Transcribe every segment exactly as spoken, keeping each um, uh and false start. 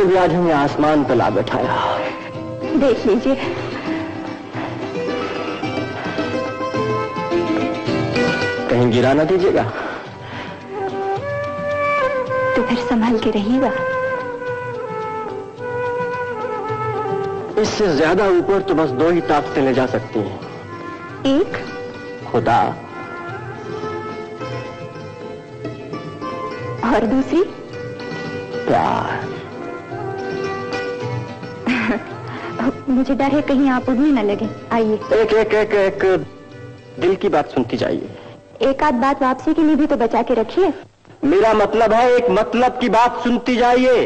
ने भी आज हमें आसमान पर ला बैठाया। देख लीजिए, कहीं गिरा ना दीजिएगा। तो फिर संभाल के रहिएगा। इससे ज्यादा ऊपर तो बस दो ही ताकतें ले जा सकती हैं। एक खुदा और दूसरी प्यार। मुझे डर है कहीं आप उड़ने न लगे। आइए। एक एक एक एक दिल की बात सुनती जाइए। एक आध बात वापसी के लिए भी तो बचा के रखिए। मेरा मतलब है एक मतलब की बात सुनती जाइए।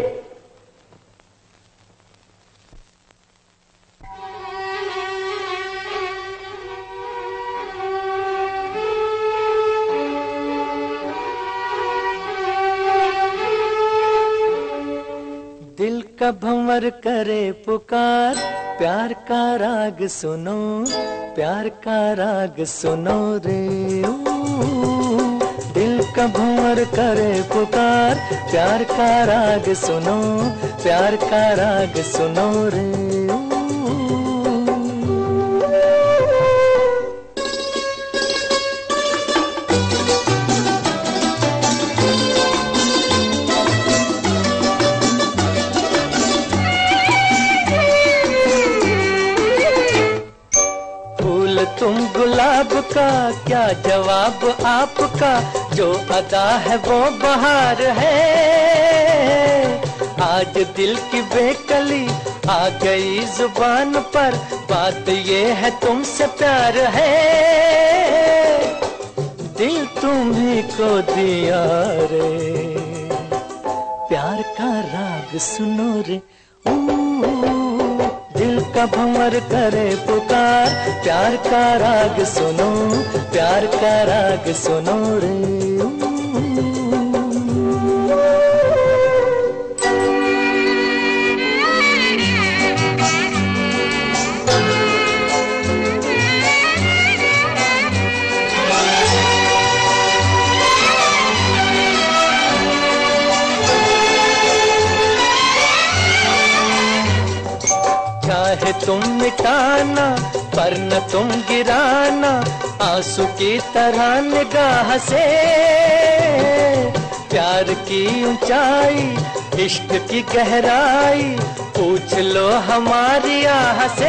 दिल का भंवर करे पुकार, प्यार का राग सुनो, प्यार का राग सुनो रे। दिल का भंवर करे पुकार, प्यार का राग सुनो, प्यार का राग सुनो रे। तुम गुलाब का क्या जवाब आपका, जो अदा है वो बहार है। आज दिल की बेकली आ गई जुबान पर, बात ये है तुमसे प्यार है। दिल तुम्ही को दिया रे, प्यार का राग सुनो रे। दिल का भंवर करे पुकार, प्यार का राग सुनो, प्यार का राग सुनो रे। चाहे तुम मिटाना पर न तुम गिराना, आंसू की तरह निगाह से। प्यार की ऊंचाई, इश्क की गहराई, पूछ लो हमारी आह से।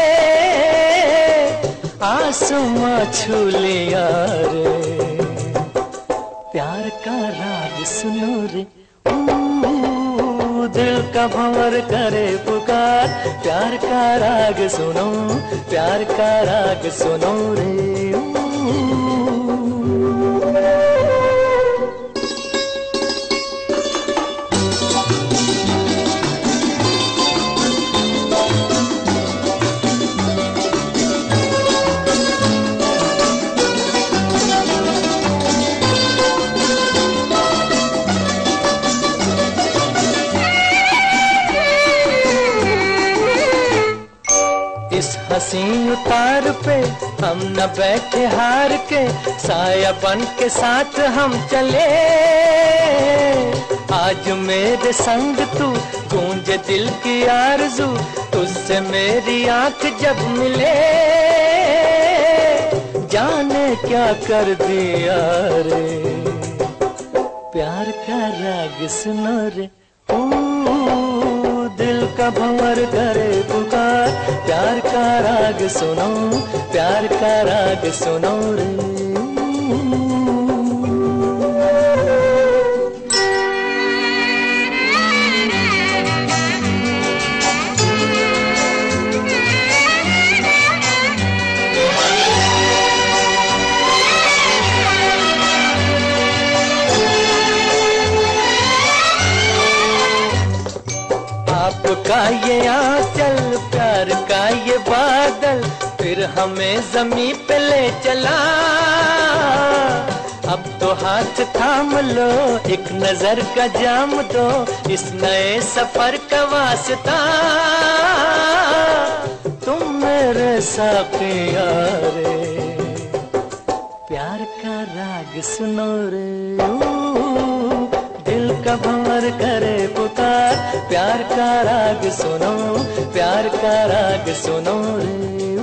आसमां छू लिया रे, प्यार का राग सुनो रे। दिल का भंवर करे पुकार, प्यार का राग सुनो, प्यार का राग सुनो रे। इस हसी उतार पे हम न बैठे हार के, साया बन के साथ हम चले। आज मेरे संग तू, गूंजे दिल की आरज़ू, तुझसे मेरी आंख जब मिले। जाने क्या कर दिया रे, प्यार का राग सुनो रे। दिल का भंवर करे पुकार, प्यार का राग सुनो, प्यार का राग सुनो रे। आपका ये आंचल, प्यार का ये बादल, फिर हमें ज़मीं पे ले चला। अब तो हाथ थाम लो, एक नजर का जाम दो, इस नए सफर का वास्ता। तुम मेरे साथिया रे, प्यार का राग सुनो रे। दिल का भंवर करे पुकार, प्यार का राग सुनो, प्यार का राग सुनो रे।